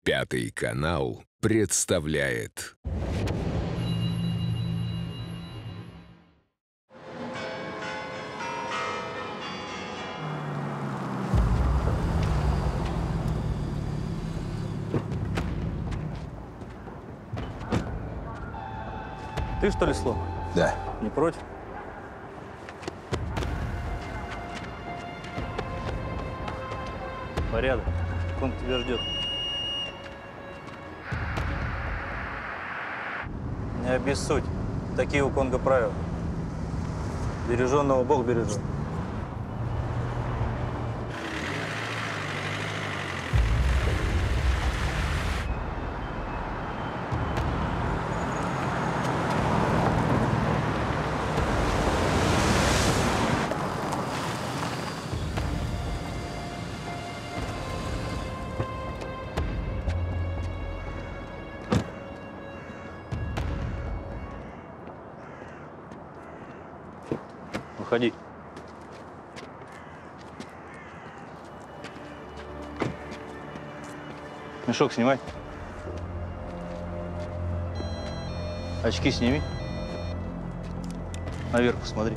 Пятый канал представляет. Ты что ли, Слон? Да. Не против? Порядок. Он тебя ждет. Не обессудь. Такие у Конго правила. Береженного Бог бережет. Выходи. Мешок снимай. Очки сними. Наверх посмотри.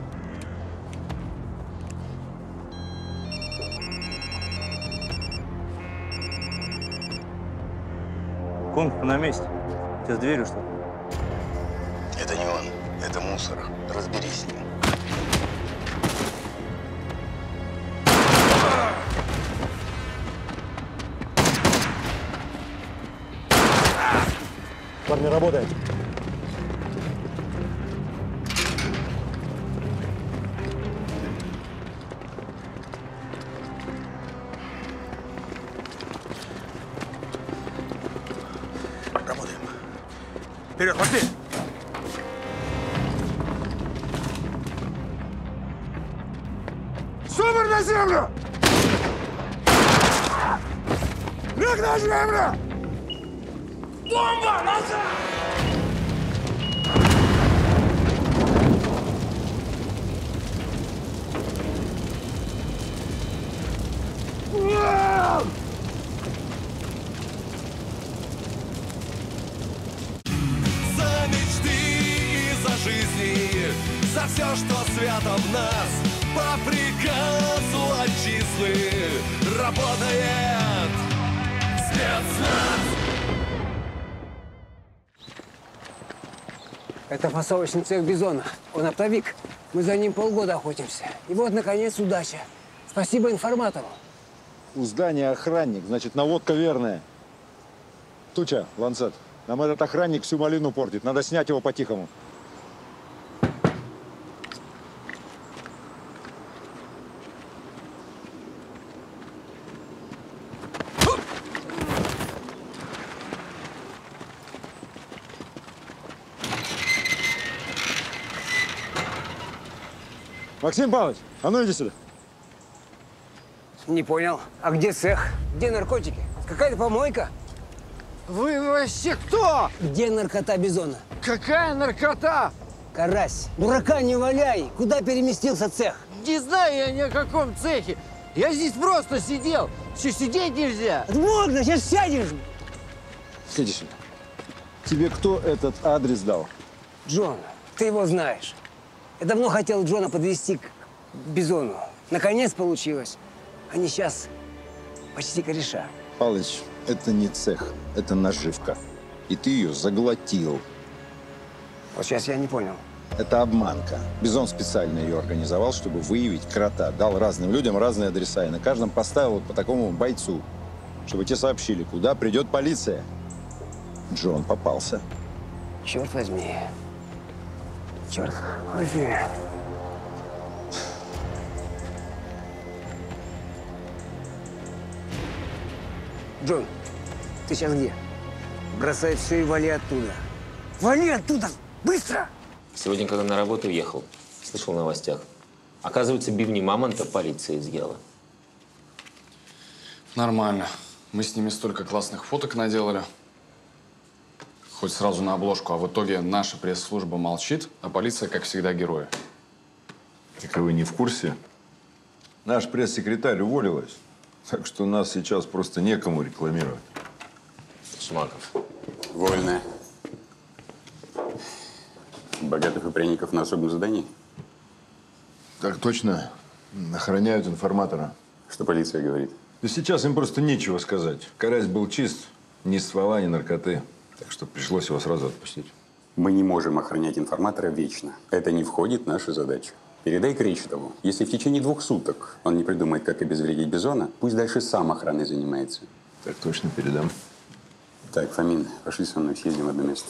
Конг на месте. Ты с дверью, что ли? Это не он. Это мусор. Разберись с ним. Парни, работаем. Работаем. Вперед, пошли! Собор на землю! Лег на землю! Бомба! Назад! За мечты и за жизни, за все, что свято в нас, по приказу отчислы работает спецназ. Это фасовочный цех Бизона. Он оптовик. Мы за ним полгода охотимся. И вот, наконец, удача. Спасибо информатору. У здания охранник, значит, наводка верная. Туча, Ланцет, нам этот охранник всю малину портит. Надо снять его по-тихому. Максим Павлович, а ну иди сюда. Не понял. А где цех? Где наркотики? Какая-то помойка? Вы вообще кто? Где наркота Бизона? Какая наркота? Карась, дурака не валяй. Куда переместился цех? Не знаю я ни о каком цехе. Я здесь просто сидел. Что, сидеть нельзя? Можно, сейчас сядешь. Иди сюда. Тебе кто этот адрес дал? Джон, ты его знаешь. Я давно хотел Джона подвести к Бизону. Наконец получилось. Они сейчас почти кореша. Павлович, это не цех, это наживка. И ты ее заглотил. Вот сейчас я не понял. Это обманка. Бизон специально ее организовал, чтобы выявить крота. Дал разным людям разные адреса. И на каждом поставил вот по такому бойцу, чтобы те сообщили, куда придет полиция. Джон попался. Черт возьми. Черт возьми. Джон, ты сейчас где? Бросай все и вали оттуда. Вали оттуда! Быстро! Сегодня, когда на работу ехал, слышал в новостях. Оказывается, бивни мамонта полиция изъяла. Нормально. Мы с ними столько классных фоток наделали. Хоть сразу на обложку, а в итоге наша пресс-служба молчит, а полиция, как всегда, герои. Так вы не в курсе? Наш пресс-секретарь уволилась, так что нас сейчас просто некому рекламировать. Шмаков. Вольно. Богатых и пряников на особом задании? Так точно. Охраняют информатора. Что полиция говорит? Да сейчас им просто нечего сказать. Карась был чист. Ни ствола, ни наркоты. Так что пришлось его сразу отпустить. Мы не можем охранять информатора вечно. Это не входит в нашу задачу. Передай Кречетову, если в течение 2 суток он не придумает, как обезвредить Бизона, пусть дальше сам охраной занимается. Так точно передам. Так, Фомин, пошли со мной, съездим в одно место.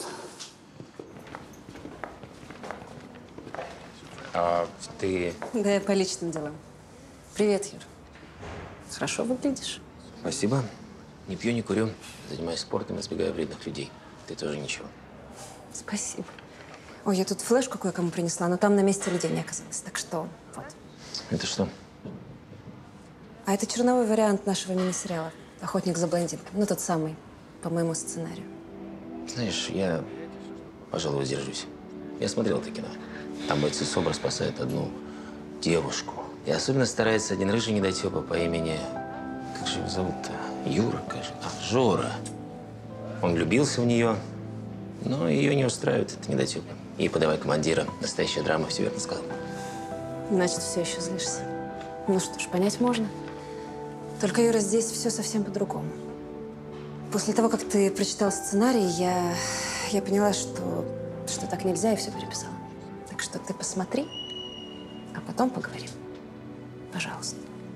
А ты… Да, я по личным делам. Привет, Юр. Хорошо выглядишь. Спасибо. Не пью, не курю. Занимаюсь спортом, избегаю вредных людей. Ты тоже ничего. Спасибо. Ой, я тут флешку кое-кому принесла, но там на месте людей не оказалось. Так что вот. Это что? А это черновой вариант нашего мини-сериала «Охотник за блондинками». Ну, тот самый, по моему сценарию. Знаешь, я, пожалуй, воздержусь. Я смотрел это кино. Там бойцы СОБРа спасают одну девушку. И особенно старается один рыжий недотепа по имени… Как же его зовут-то? Юра, кажется. А, Жора. Он влюбился в нее, но ее не устраивает это недотепа. И подавай командира. Настоящая драма, все верно сказал. Значит, все еще злишься. Ну что ж, понять можно. Только, Юра, здесь все совсем по-другому. После того, как ты прочитал сценарий, я поняла, что так нельзя, и все переписала. Так что ты посмотри, а потом поговорим. Пожалуйста.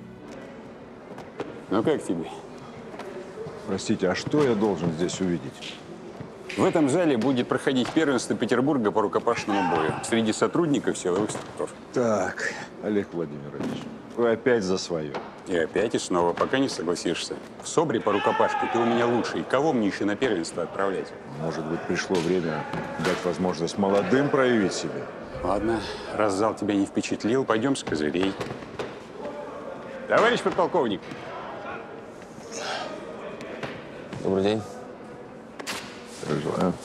Ну как тебе? Простите, а что я должен здесь увидеть? В этом зале будет проходить первенство Петербурга по рукопашному бою среди сотрудников силовых структур. Так, Олег Владимирович, вы опять за свое. И опять и снова, пока не согласишься. В СОБРе по рукопашке ты у меня лучший. Кого мне еще на первенство отправлять? Может быть, пришло время дать возможность молодым проявить себя? Ладно, раз зал тебя не впечатлил, пойдем с козырей. Товарищ подполковник. Добрый день. Желаю.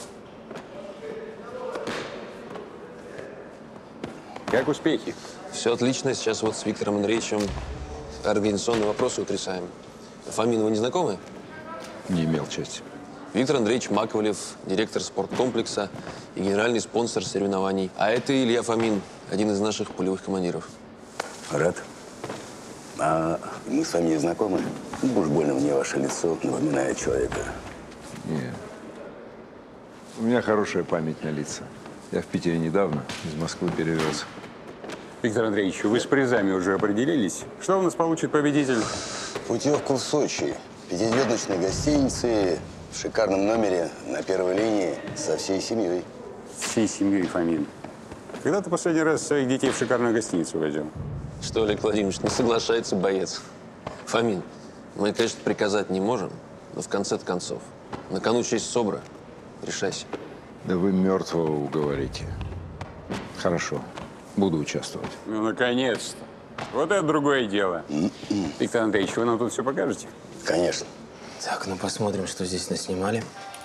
Как успехи? Все отлично. Сейчас вот с Виктором Андреевичем организационные вопросы утрясаем. Фомин, вы не знакомы? Не имел чести. Виктор Андреевич Маковлев, директор спорткомплекса и генеральный спонсор соревнований. А это Илья Фомин, один из наших полевых командиров. Рад. А мы с вами не знакомы? Уж больно мне ваше лицо напоминает человека. Нет. У меня хорошая память на лица. Я в Питере недавно из Москвы перевелся. Виктор Андреевич, вы с призами уже определились? Что у нас получит победитель? Путевку в Сочи. 5-звездочной гостинице, в шикарном номере, на первой линии, со всей семьей. Всей семьей, Фомин. Когда ты последний раз своих детей в шикарную гостиницу возил? Что, Олег Владимирович, не соглашается боец. Фомин, мы, конечно, приказать не можем, но в конце концов, на кону честь СОБРа. Решайся. Да вы мертвого уговорите. Хорошо. Буду участвовать. Ну, наконец-то. Вот это другое дело. Виктор Андреевич, вы нам тут все покажете? Конечно. Так, ну посмотрим, что здесь наснимали.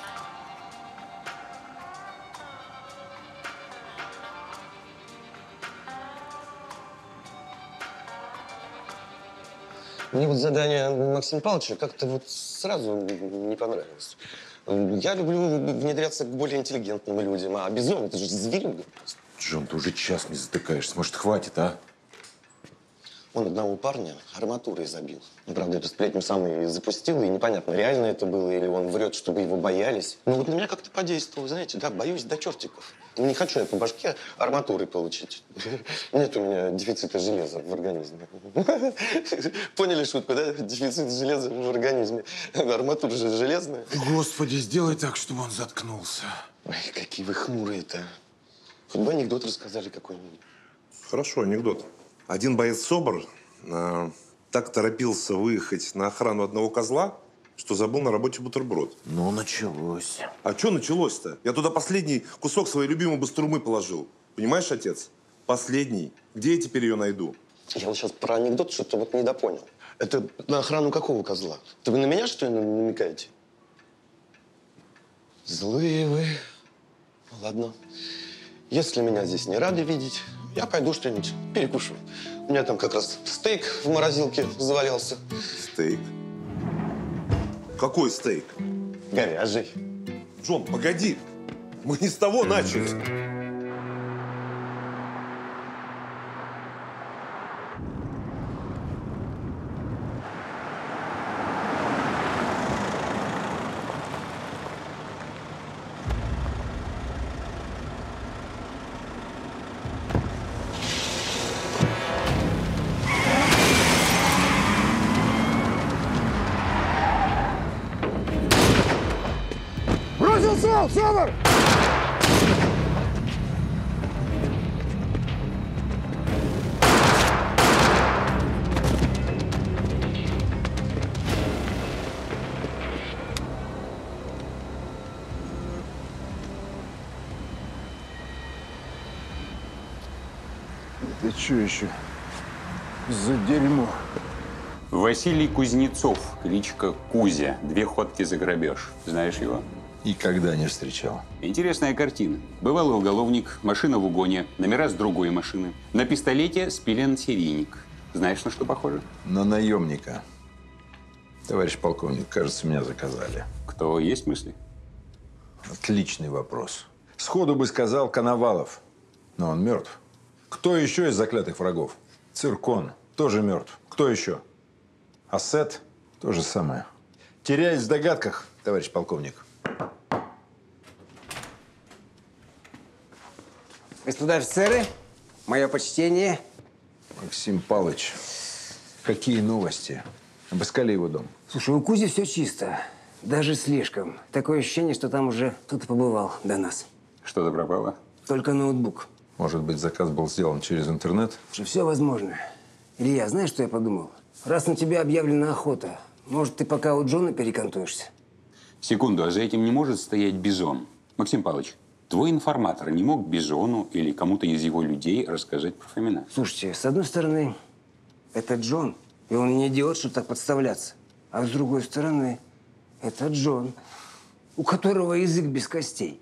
Мне вот задание Максима Павловича как-то вот сразу не понравилось. Я люблю внедряться к более интеллигентным людям, а Бизон – это же зверюга просто. Джон, ты уже час не затыкаешься. Может, хватит, а? Он одного парня арматурой забил. Ну, правда, эту сплетню сам и запустил, и непонятно, реально это было, или он врет, чтобы его боялись. Но вот на меня как-то подействовало, знаете, да, боюсь до чертиков. Не хочу я по башке арматурой получить. Нет у меня дефицита железа в организме. Поняли шутку, да? Дефицит железа в организме. Арматура же железная. Господи, сделай так, чтобы он заткнулся. Ой, какие вы хмурые-то. Хоть бы анекдот рассказали какой-нибудь. Хорошо, анекдот. Один боец СОБР так торопился выехать на охрану одного козла, что забыл на работе бутерброд. Ну, началось. А что началось-то? Я туда последний кусок своей любимой бастурмы положил. Понимаешь, отец? Последний. Где я теперь ее найду? Я вот сейчас про анекдот что-то вот недопонял. Это на охрану какого козла? Это вы на меня, что ли, намекаете? Злые вы. Ладно. Если меня здесь не рады видеть, я пойду что-нибудь перекушу. У меня там как раз стейк в морозилке завалялся. Стейк? Какой стейк? Говяжий. Джон, погоди. Мы не с того начали. Бросил ствол, СОБР! Это что еще за дерьмо? Василий Кузнецов, кличка Кузя. 2 ходки за грабеж. Знаешь его? Никогда не встречал. Интересная картина. Бывалый уголовник, машина в угоне, номера с другой машины. На пистолете спилен серийник. Знаешь, на что похоже? На наемника. Товарищ полковник, кажется, меня заказали. Кто, есть мысли? Отличный вопрос. Сходу бы сказал Коновалов. Но он мертв. Кто еще из заклятых врагов? Циркон тоже мертв. Кто еще? Асет то же самое. Теряюсь в догадках, товарищ полковник. Господа офицеры, мое почтение. Максим Павлович, какие новости? Обыскали его дом? Слушай, у Кузи все чисто. Даже слишком. Такое ощущение, что там уже кто-то побывал до нас. Что-то пропало? Только ноутбук. Может быть, заказ был сделан через интернет? Все возможно. Илья, знаешь, что я подумал? Раз на тебя объявлена охота, может, ты пока у Джона перекантуешься? Секунду, а за этим не может стоять Бизон? Максим Павлович, твой информатор не мог Бизону или кому-то из его людей рассказать про Фомина? Слушайте, с одной стороны, это Джон, и он не идиот, чтобы так подставляться. А с другой стороны, это Джон, у которого язык без костей.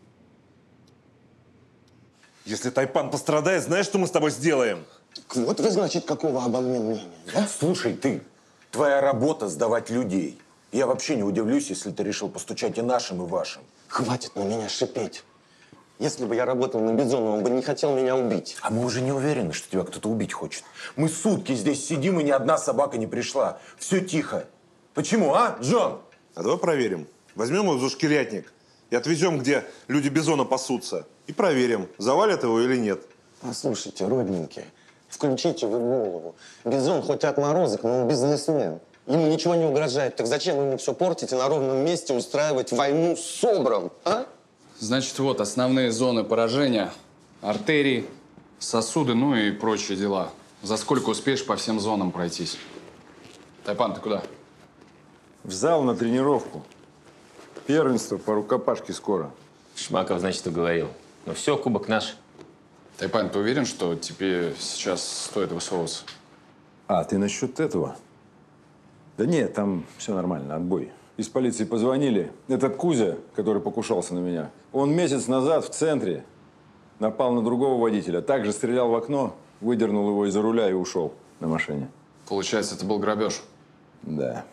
Если Тайпан пострадает, знаешь, что мы с тобой сделаем? Вот вы, значит, какого обо мне мнения, да? Слушай, ты, твоя работа сдавать людей. Я вообще не удивлюсь, если ты решил постучать и нашим, и вашим. Хватит на меня шипеть. Если бы я работал на Бизона, он бы не хотел меня убить. А мы уже не уверены, что тебя кто-то убить хочет. Мы сутки здесь сидим, и ни одна собака не пришла. Все тихо. Почему, а, Джон? А давай проверим. Возьмем его за шкирятник и отвезем, где люди Бизона пасутся. И проверим, завалят его или нет. Послушайте, родненькие, включите вы голову. Бизон хоть отморозок, но он бизнесмен. Ему ничего не угрожает. Так зачем ему все портить и на ровном месте устраивать войну с СОБРом, а? Значит, вот основные зоны поражения. Артерии, сосуды, ну и прочие дела. За сколько успеешь по всем зонам пройтись? Тайпан, ты куда? В зал на тренировку. Первенство по рукопашке скоро. Шмаков, значит, уговорил. Ну все, кубок наш. Тайпан, ты уверен, что тебе сейчас стоит высовываться? А, ты насчет этого? Да нет, там все нормально, отбой. Из полиции позвонили. Этот Кузя, который покушался на меня, он месяц назад в центре напал на другого водителя. Также стрелял в окно, выдернул его из-за руля и ушел на машине. Получается, это был грабеж? Да.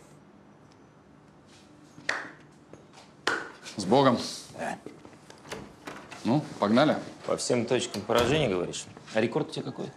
С Богом. Да. Ну, погнали. По всем точкам поражения, говоришь? А рекорд у тебя какой?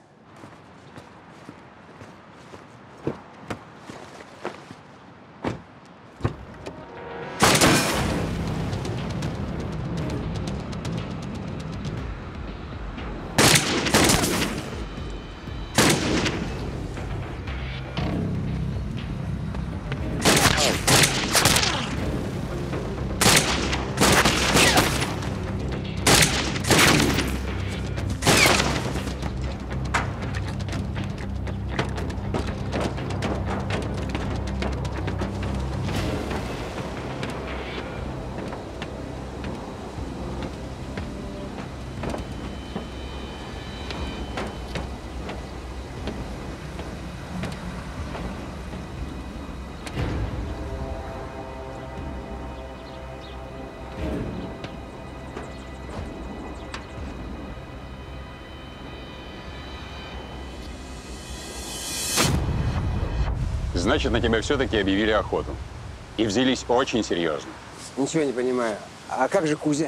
Значит, на тебя все-таки объявили охоту. И взялись очень серьезно. Ничего не понимаю. А как же Кузя?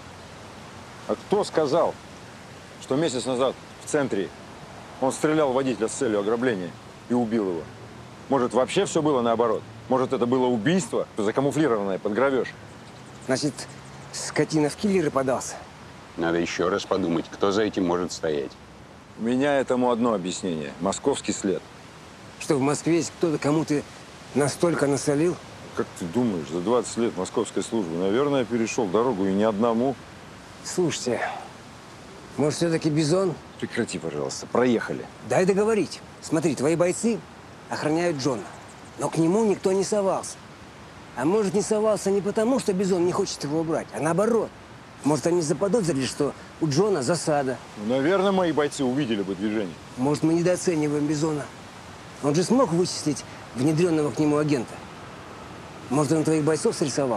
А кто сказал, что месяц назад в центре он стрелял в водителя с целью ограбления и убил его? Может, вообще все было наоборот? Может, это было убийство, закамуфлированное под грабеж? Значит, скотина в киллеры подался. Надо еще раз подумать, кто за этим может стоять. У меня этому одно объяснение. Московский след. Что, в Москве есть кто-то, кому ты настолько насолил? Как ты думаешь, за 20 лет московской службы, наверное, перешел дорогу и не одному? Слушайте, может, все-таки Бизон? Прекрати, пожалуйста. Проехали. Дай договорить. Смотри, твои бойцы охраняют Джона, но к нему никто не совался. А может, не совался не потому, что Бизон не хочет его убрать, а наоборот. Может, они заподозрили, что у Джона засада. Ну, наверное, мои бойцы увидели бы движение. Может, мы недооцениваем Бизона. Он же смог вычислить внедренного к нему агента. Может, он твоих бойцов срисовал?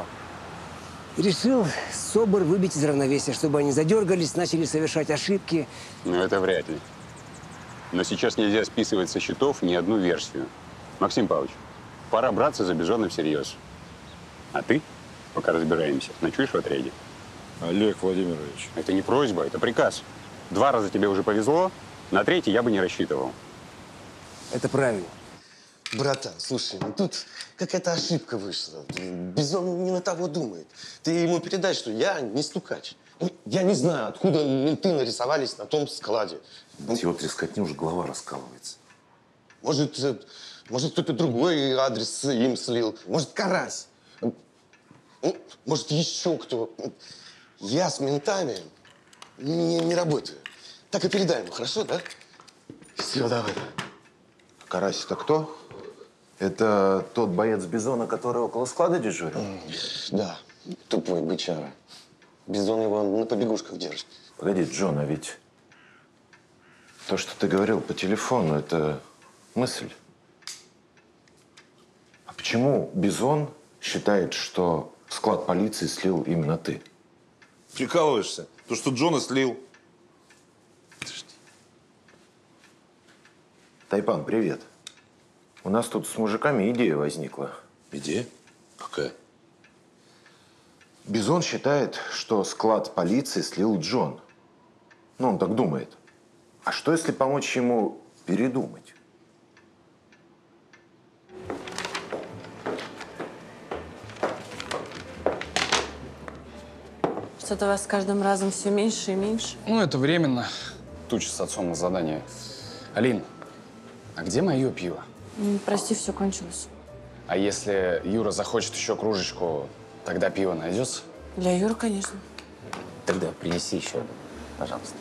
И решил СОБР выбить из равновесия, чтобы они задергались, начали совершать ошибки. Ну, это вряд ли. Но сейчас нельзя списывать со счетов ни одну версию. Максим Павлович, пора браться за Бизона всерьез. А ты, пока разбираемся, ночуешь в отряде? Олег Владимирович. Это не просьба, это приказ. 2 раза тебе уже повезло, на 3-й я бы не рассчитывал. Это правильно. Братан, слушай, ну тут какая-то ошибка вышла. Бизон не на того думает. Ты ему передай, что я не стукач. Ну, я не знаю, откуда менты нарисовались на том складе. От его трескотни уже голова раскалывается. Может, кто-то другой адрес им слил. Может, Карась. Ну, может, еще кто. Я с ментами не работаю. Так и передай ему, хорошо, да? Все, давай. Карась, это кто? Это тот боец Бизона, который около склада дежурил? Да, тупой бычара. Бизон его на побегушках держит. Погоди, Джон, а ведь то, что ты говорил по телефону, это мысль. А почему Бизон считает, что склад полиции слил именно ты? Прикалываешься? То, что Джона слил. Тайпан, привет. У нас тут с мужиками идея возникла. Идея? Какая? Бизон считает, что склад полиции слил Джон. Ну, он так думает. А что, если помочь ему передумать? Что-то вас с каждым разом все меньше и меньше. Ну, это временно. Туча с отцом на задание. Алин, а где мое пиво? Прости, все кончилось. А если Юра захочет еще кружечку, тогда пиво найдется? Для Юры, конечно. Тогда принеси еще одну, пожалуйста.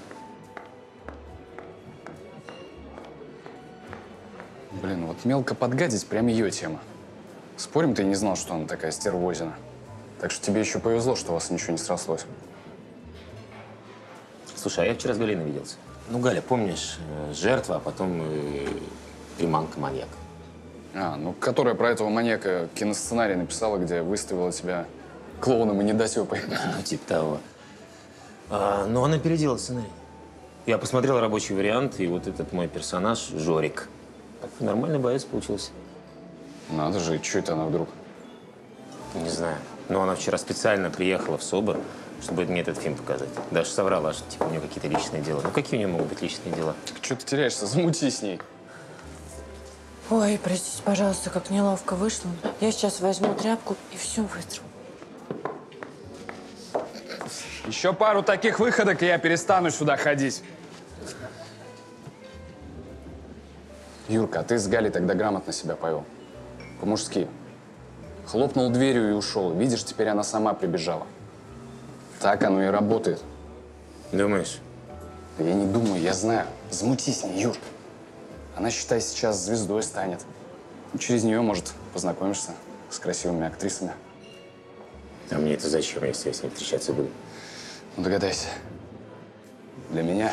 Блин, вот мелко подгадить прям ее тема. Спорим, ты не знал, что она такая стервозина. Так что тебе еще повезло, что у вас ничего не срослось. Слушай, а я вчера с Галиной виделся. Ну, Галя, помнишь, жертва, а потом приманка маньяка. А, ну, которая про этого маньяка киносценарий написала, где выставила тебя клоуном и недотепой. Ну, типа того. Но она опередила сценарий. Я посмотрел рабочий вариант, и вот этот мой персонаж, Жорик, такой нормальный боец получился. Надо же, что это она вдруг? Не знаю. Но она вчера специально приехала в СОБР, чтобы мне этот фильм показать. Даже соврала, что типа у нее какие-то личные дела. Ну, какие у нее могут быть личные дела? Так что ты теряешься? Замути с ней. Ой, простите, пожалуйста, как неловко вышло. Я сейчас возьму тряпку и все вытру. Еще пару таких выходок, и я перестану сюда ходить. Юрка, а ты с Галей тогда грамотно себя повел. По-мужски. Хлопнул дверью и ушел. Видишь, теперь она сама прибежала. Так оно и работает. Думаешь? Да я не думаю, я знаю. Замути с ней, Юр. Она, считай, сейчас звездой станет. Через нее, может, познакомишься с красивыми актрисами. А мне это зачем, если я с ней встречаться буду? Ну, догадайся. Для меня.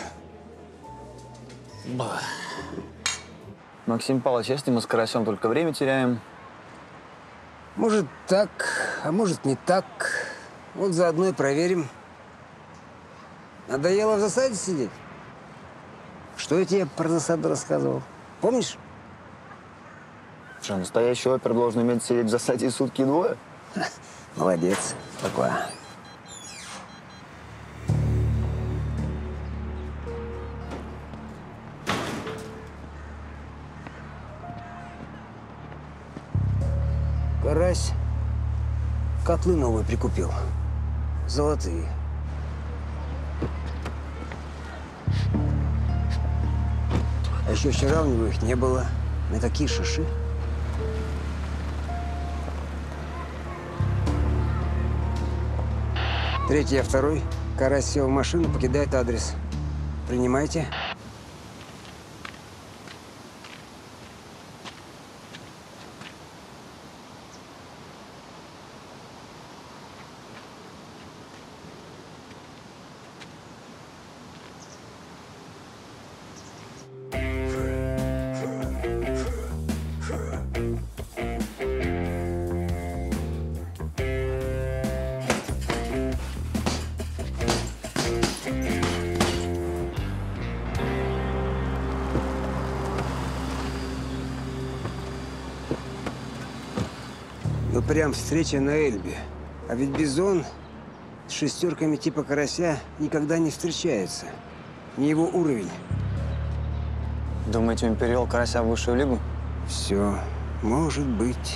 Максим Павлович, если мы с Карасем только время теряем? Может, так, а может, не так. Вот заодно и проверим. Надоело в засаде сидеть? Что я тебе про засаду рассказывал? Помнишь? Что, настоящий опер должен уметь сидеть в засаде сутки и двое? Молодец. Такое. Карась котлы новые прикупил. Золотые. А еще вчера у него их не было. На такие шиши. Третий, а второй. Карась сел в машину, покидает адрес. Принимайте. Ну, прям встреча на Эльбе. А ведь Бизон с шестерками типа Карася никогда не встречается. Не его уровень. Думаете, он перевел Карася в высшую лигу? Все может быть.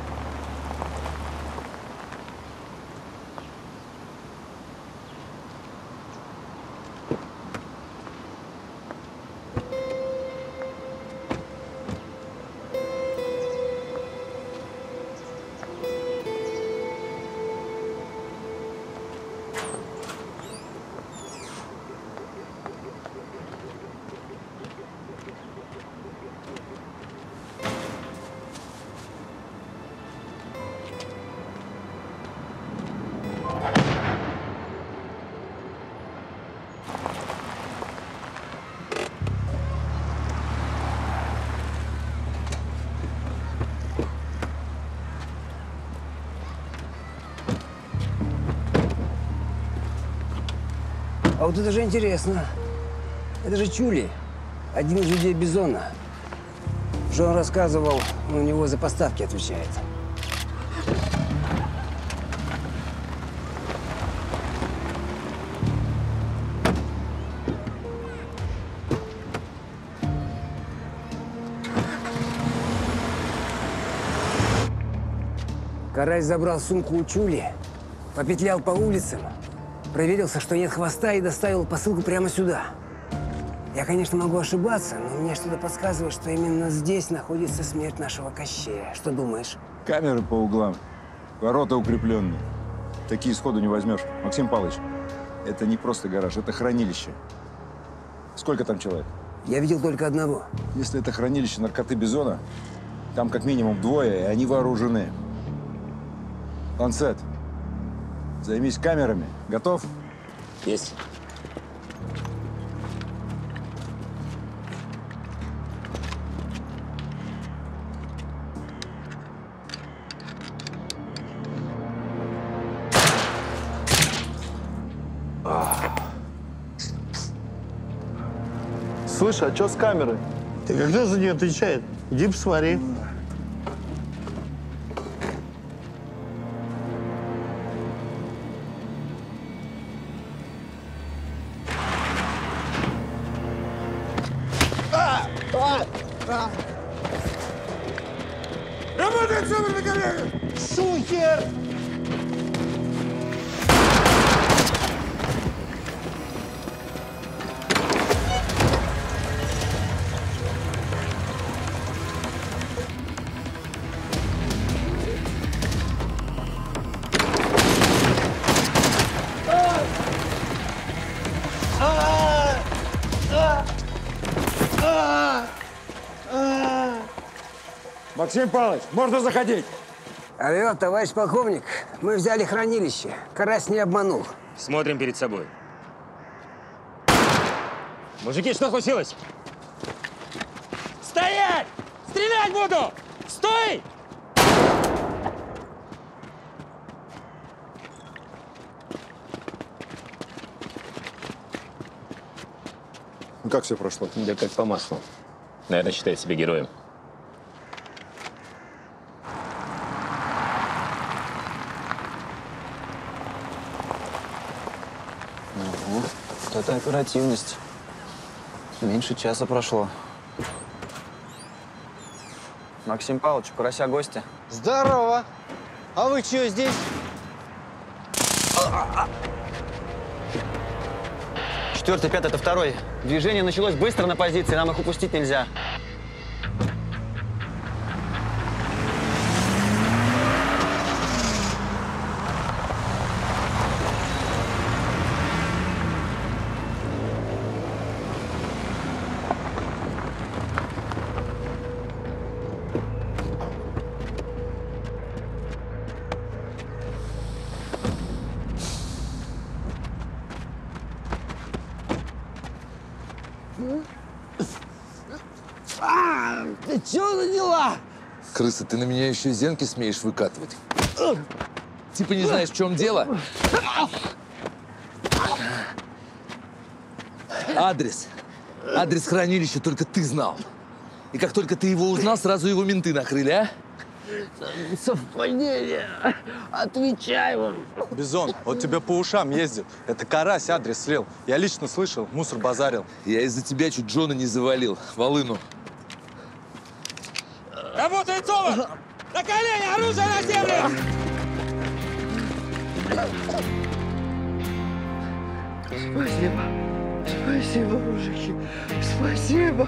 А вот это же интересно. Это же Чули, один из людей Бизона. Что он рассказывал, он у него за поставки отвечает. Карась забрал сумку у Чули, попетлял по улицам, проверился, что нет хвоста, и доставил посылку прямо сюда. Я, конечно, могу ошибаться, но мне что-то подсказывает, что именно здесь находится смерть нашего Кощея. Что думаешь? Камеры по углам, ворота укрепленные. Такие сходу не возьмешь. Максим Павлович, это не просто гараж, это хранилище. Сколько там человек? Я видел только одного. Если это хранилище наркоты Бизона, там как минимум двое, и они вооружены. Ланцет, займись камерами. Готов? Есть. Слышь, а что с камерой? Ты когда за нее отвечает? Иди посмотри. Работает камера на коллегах! Шухер! Максим Павлович, можно заходить? Алло, товарищ полковник, мы взяли хранилище. Карась не обманул. Смотрим перед собой. Мужики, что случилось? Стоять! Стрелять буду! Стой! Ну как все прошло? Да как по маслу. Наверное, считает себя героем. Ого, вот это оперативность. Меньше часа прошло. Максим Павлович, у Карася гости. Здорово! А вы чё здесь? 4-й, 5-й, это 2-й. Движение началось быстро на позиции, нам их упустить нельзя. Ты чё за дела? Крыса, ты на меня еще и зенки смеешь выкатывать. Типа не знаешь, в чем дело? Адрес. Адрес хранилища только ты знал. И как только ты его узнал, сразу его менты накрыли, а? Совпадение. Отвечай вам. Бизон, вот тебе по ушам ездит. Это Карась адрес слил. Я лично слышал, мусор базарил. Я из-за тебя чуть Джона не завалил. Волыну. Работает СОБР! На колени! Оружие на землю! Спасибо. Спасибо, мужики. Спасибо.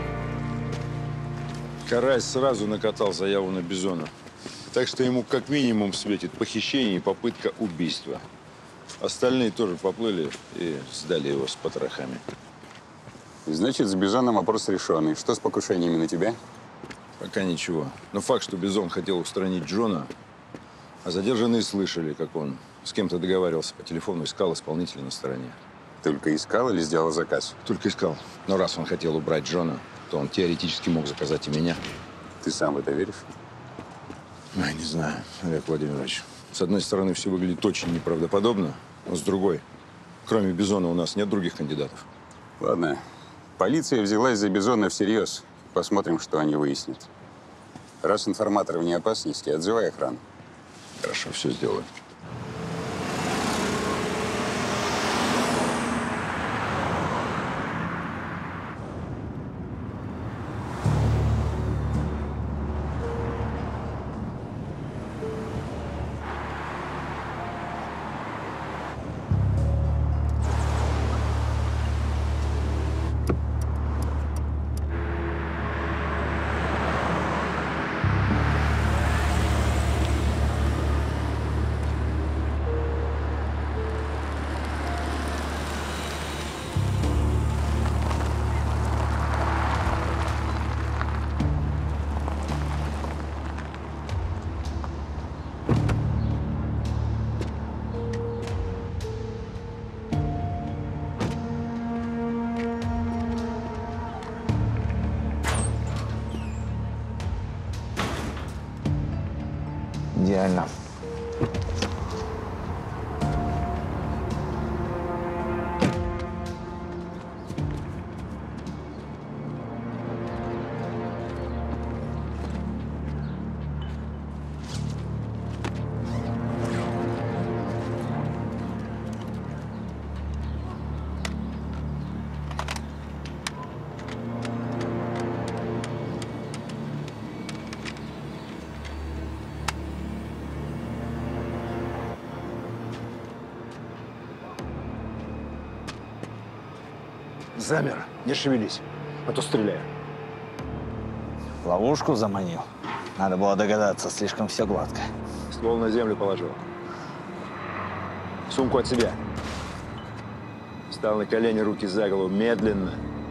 Карась сразу накатал заяву на Бизона. Так что ему как минимум светит похищение и попытка убийства. Остальные тоже поплыли и сдали его с потрохами. Значит, с Бизоном вопрос решенный. Что с покушениями на тебя? Пока ничего. Но факт, что Бизон хотел устранить Джона, а задержанные слышали, как он с кем-то договаривался по телефону, искал исполнителя на стороне. Только искал или сделал заказ? Только искал. Но раз он хотел убрать Джона, то он теоретически мог заказать и меня. Ты сам в это веришь? Ой, не знаю, Олег Владимирович. С одной стороны, все выглядит очень неправдоподобно, но с другой, кроме Бизона, у нас нет других кандидатов. Ладно. Полиция взялась за Бизона всерьез. Посмотрим, что они выяснят. Раз информатор вне опасности, отзывай охрану. Хорошо, все сделаю. Идеально. Замер, не шевелись, а то стреляю. Ловушку заманил. Надо было догадаться, слишком все гладко. Ствол на землю положил. Сумку от себя. Встал на колени, руки за голову, медленно.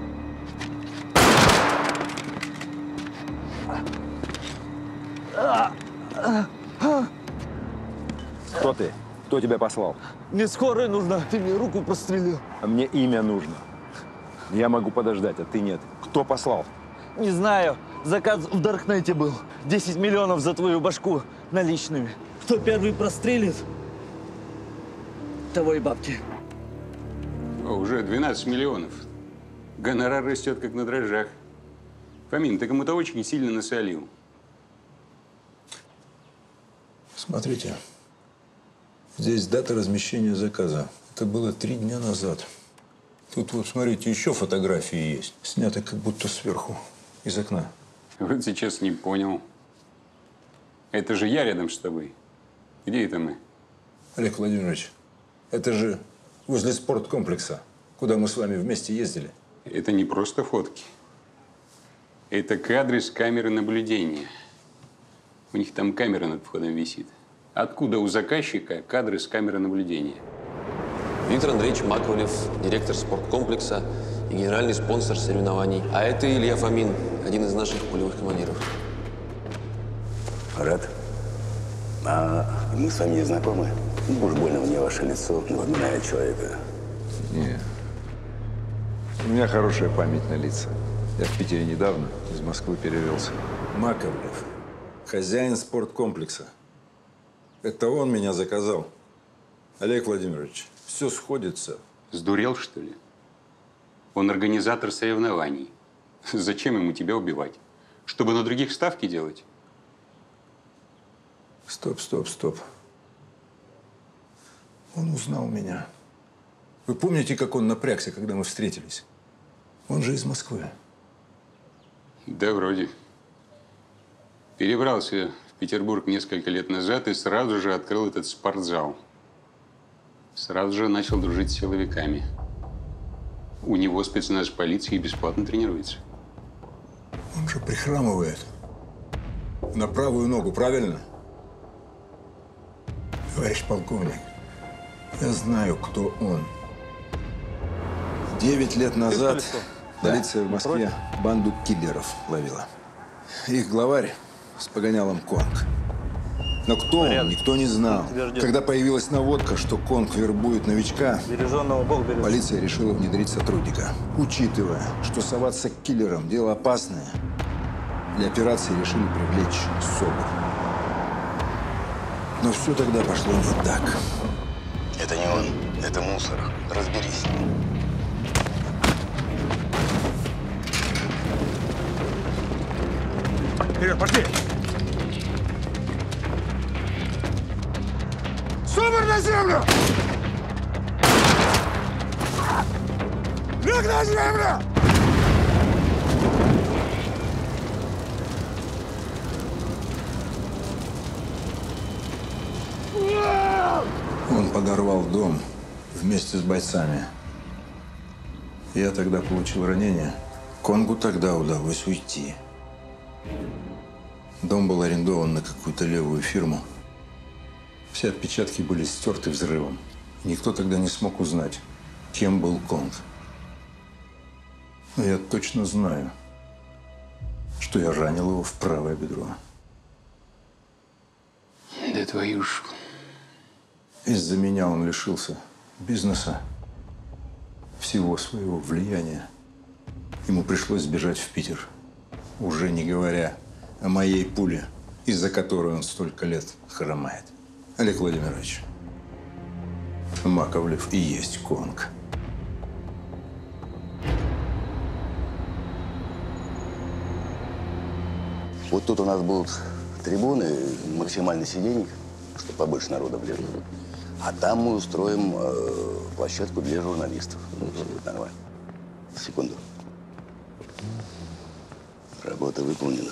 Кто ты? Кто тебя послал? Мне скорая нужна. Ты мне руку прострелил. А мне имя нужно. Я могу подождать, а ты нет. Кто послал? Не знаю. Заказ в Даркнете был. 10 миллионов за твою башку наличными. Кто первый прострелит, того и бабки. О, уже 12 миллионов. Гонорар растет, как на дрожжах. Фомин, ты кому-то очень сильно насолил. Смотрите. Здесь дата размещения заказа. Это было 3 дня назад. Тут вот, смотрите, еще фотографии есть. Сняты как будто сверху, из окна. Вот сейчас не понял. Это же я рядом с тобой. Где это мы? Олег Владимирович, это же возле спорткомплекса, куда мы с вами вместе ездили. Это не просто фотки. Это кадры с камеры наблюдения. У них там камера над входом висит. Откуда у заказчика кадры с камеры наблюдения? Виктор Андреевич Маковлев, директор спорткомплекса и генеральный спонсор соревнований. А это Илья Фомин, один из наших полевых командиров. Рад. А мы с вами не знакомы? Уж больно мне ваше лицо напоминает человека. Нет. У меня хорошая память на лица. Я в Питере недавно из Москвы перевелся. Маковлев, хозяин спорткомплекса. Это он меня заказал. Олег Владимирович, все сходится. Сдурел, что ли? Он организатор соревнований. Зачем ему тебя убивать? Чтобы на других ставки делать? Стоп, стоп, стоп. Он узнал меня. Вы помните, как он напрягся, когда мы встретились? Он же из Москвы. Да, вроде. Перебрался в Петербург несколько лет назад и сразу же открыл этот спортзал. Сразу же начал дружить с силовиками. У него спецназ полиции бесплатно тренируется. Он же прихрамывает. На правую ногу, правильно? Товарищ полковник, я знаю, кто он. 9 лет назад полиция в Москве банду киллеров ловила. Их главарь с погонялом Конг. Но кто он, никто не знал. Когда появилась наводка, что Конг вербует новичка, полиция решила внедрить сотрудника. Учитывая, что соваться к киллерам – дело опасное, для операции решили привлечь СОБР. Но все тогда пошло не так. Это не он, это мусор. Разберись с ним. Вперед, пошли! СОБР на землю! Лег на землю! Он подорвал дом вместе с бойцами. Я тогда получил ранение. Конгу тогда удалось уйти. Дом был арендован на какую-то левую фирму. Все отпечатки были стерты взрывом. Никто тогда не смог узнать, кем был Конг. Но я точно знаю, что я ранил его в правое бедро. Да твою ж... Из-за меня он лишился бизнеса, всего своего влияния. Ему пришлось сбежать в Питер, уже не говоря о моей пуле, из-за которой он столько лет хромает. Олег Владимирович, Маковлев и есть Конг. Вот тут у нас будут трибуны, максимальный сиденье, чтобы побольше народа влезло. А там мы устроим площадку для журналистов. Все будет нормально. Секунду. Работа выполнена.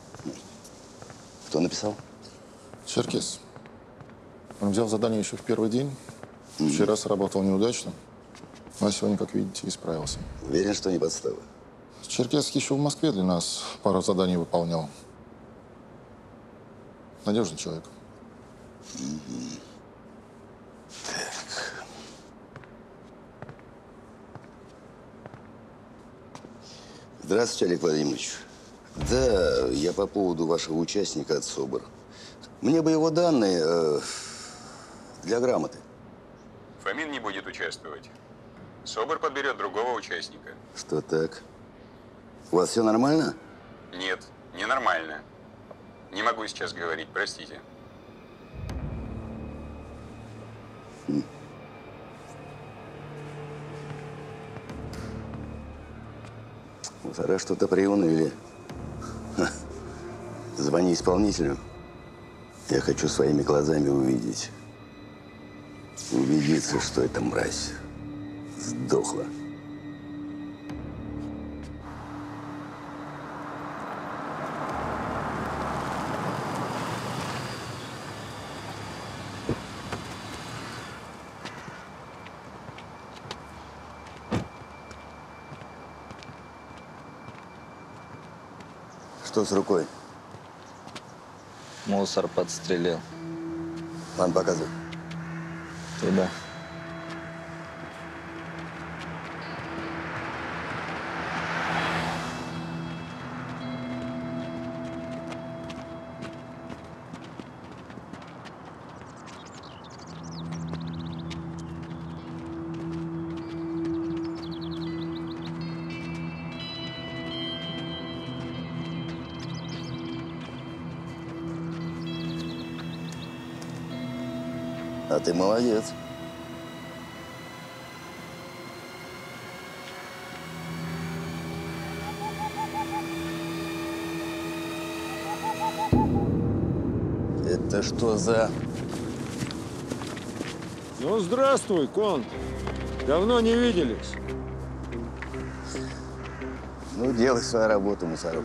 Кто написал? Черкес. Он взял задание еще в первый день. Вчера сработал неудачно. А сегодня, как видите, исправился. Уверен, что не подстава? Черкес еще в Москве для нас пару заданий выполнял. Надежный человек. Так. Здравствуйте, Олег Владимирович. Да, я по поводу вашего участника от СОБР. Мне бы его данные для грамоты. Фомин не будет участвовать. СОБР подберет другого участника. Что так? У вас все нормально? Нет, ненормально. Не могу сейчас говорить, простите. Мусора что-то приуныли. Звони исполнителю. Я хочу своими глазами увидеть, убедиться, что эта мразь сдохла. Что с рукой? Мусор подстрелил. План показывай. Туда. А ты молодец. Это что за... Ну, здравствуй, Конт. Давно не виделись. Ну, делай свою работу, мусорок.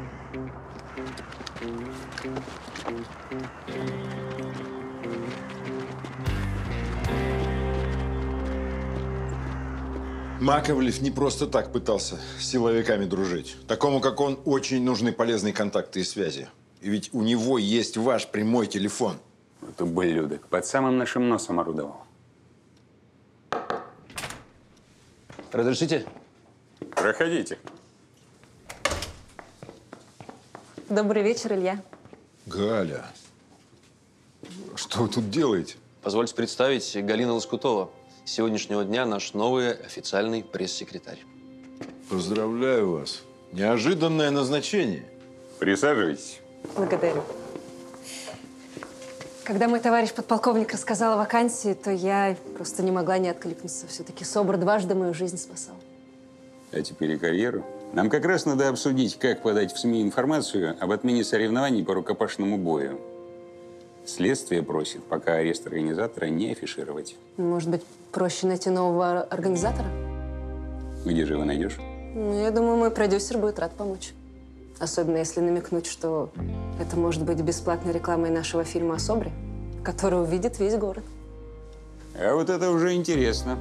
Маковлев не просто так пытался с силовиками дружить. Такому, как он, очень нужны полезные контакты и связи. И ведь у него есть ваш прямой телефон. Вот ублюдок. Под самым нашим носом орудовал. Разрешите? Проходите. Добрый вечер, Илья. Галя, что вы тут делаете? Позвольте представить, Галина Лоскутова. С сегодняшнего дня наш новый официальный пресс-секретарь. Поздравляю вас. Неожиданное назначение. Присаживайтесь. Благодарю. Когда мой товарищ подполковник рассказал о вакансии, то я просто не могла не откликнуться. Все-таки СОБР дважды мою жизнь спасал. А теперь и карьеру. Нам как раз надо обсудить, как подать в СМИ информацию об отмене соревнований по рукопашному бою. Следствие просит пока арест организатора не афишировать. Может быть, проще найти нового организатора? Где же его найдешь? Ну, я думаю, мой продюсер будет рад помочь. Особенно если намекнуть, что это может быть бесплатной рекламой нашего фильма о СОБРе, который увидит весь город. А вот это уже интересно.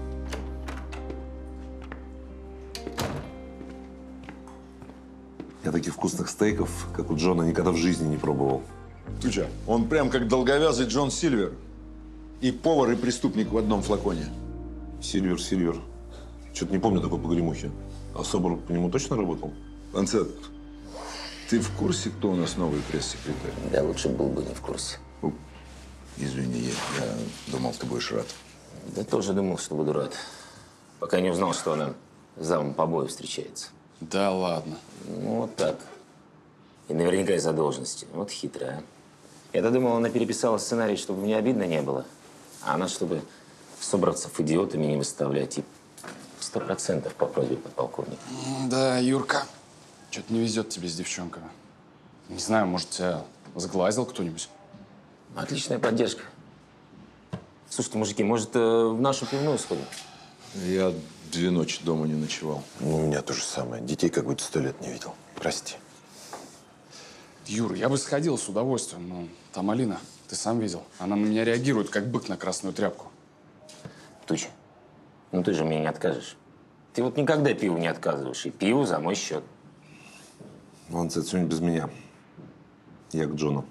Я таких вкусных стейков, как у Джона, никогда в жизни не пробовал. Туча, он прям как долговязый Джон Сильвер. И повар, и преступник в одном флаконе. Сильвер. Что-то не помню такой погремухи. А Собор по нему точно работал? Ланцет, ты в курсе, кто у нас новый пресс-секретарь? Да, лучше был бы не в курсе. Извини, я думал, ты будешь рад. Да тоже думал, что буду рад. Пока не узнал, что она с замом побоев встречается. Да ладно. Ну, вот так. И наверняка из-за должности. Вот хитрая. Я-то думал, она переписала сценарий, чтобы мне обидно не было. А она, чтобы собравцев идиотами не выставлять. И 100% по просьбе подполковника. Да, Юрка, что-то не везет тебе с девчонками. Не знаю, может, тебя сглазил кто-нибудь? Отличная поддержка. Слушайте, мужики, может, в нашу пивную сходим? Я 2 ночи дома не ночевал. Ну, у меня то же самое. Детей как будто 100 лет не видел. Прости. Юр, я бы сходил с удовольствием, но там Алина, ты сам видел. Она на меня реагирует, как бык на красную тряпку. Туча, ну ты же мне не откажешь. Ты вот никогда пиву не отказываешь. И пиво за мой счет. Ланцет, сегодня без меня. Я к Джону.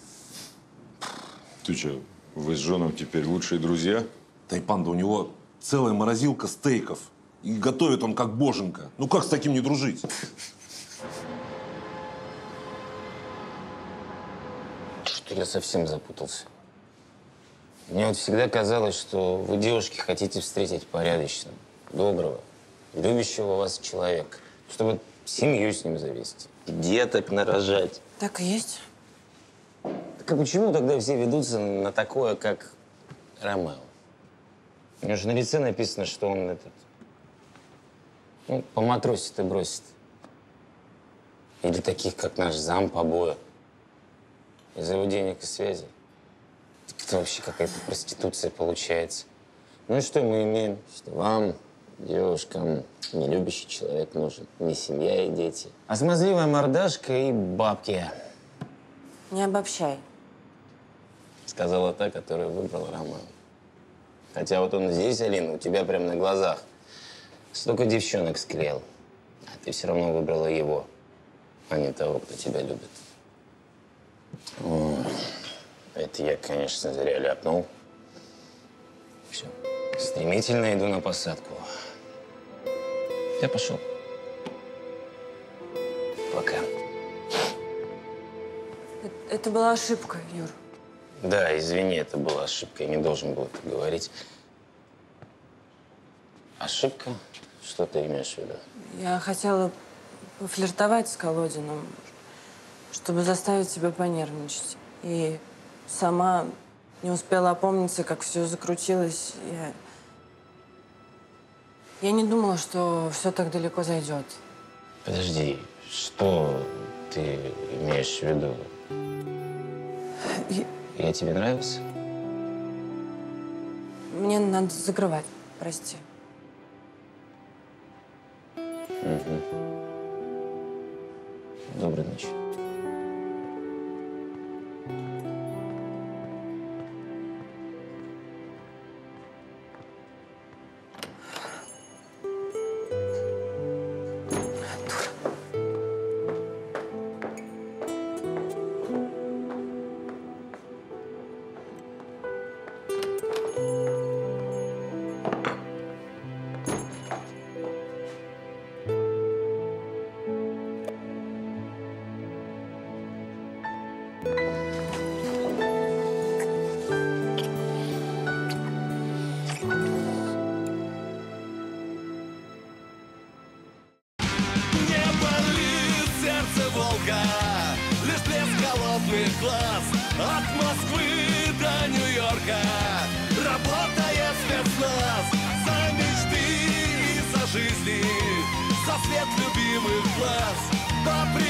Ты что, вы с Джоном теперь лучшие друзья? Тайпанда, у него целая морозилка стейков. И готовит он как боженька. Ну как с таким не дружить? Что я совсем запутался. Мне вот всегда казалось, что вы, девушки, хотите встретить порядочного, доброго, любящего вас человека, чтобы семью с ним завести, деток нарожать. Так и есть. Так а почему тогда все ведутся на такое, как Ромео? У него же на лице написано, что он этот, ну, поматросит и бросит. Или таких, как наш зам побоя. Из-за его денег и связи. Так это вообще какая-то проституция получается. Ну и что мы имеем? Что вам, девушкам, не любящий человек нужен. Не семья и дети, а смазливая мордашка и бабки. Не обобщай. Сказала та, которую выбрал Роман. Хотя вот он здесь, Алина, у тебя прямо на глазах. Столько девчонок склеил. А ты все равно выбрала его, а не того, кто тебя любит. О, это я, конечно, зря ляпнул. Все. Стремительно иду на посадку. Я пошел. Пока. Это была ошибка, Юр. Да, извини, это была ошибка. Я не должен был это говорить. Ошибка? Что ты имеешь в виду? Я хотела пофлиртовать с Колодиным, чтобы заставить тебя понервничать. И сама не успела опомниться, как все закрутилось. Я не думала, что все так далеко зайдет. Подожди, что ты имеешь в виду? Я тебе нравился? Мне надо закрывать, прости. Угу. Доброй ночи. Глаз от Москвы до Нью-Йорка, работая спецназ за мечты и за жизни, за свет любимых глаз.